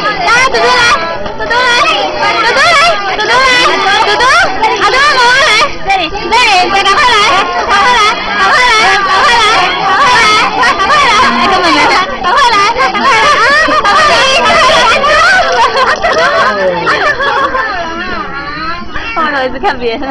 来，嘟嘟来，嘟嘟来，嘟嘟来，嘟嘟来，嘟嘟，好的，妈妈来，这里，再赶快来，赶快来，赶快来，赶快来，赶快来，赶快来，根本没看，赶快来，赶快来啊，赶快来，忘了一直看别人。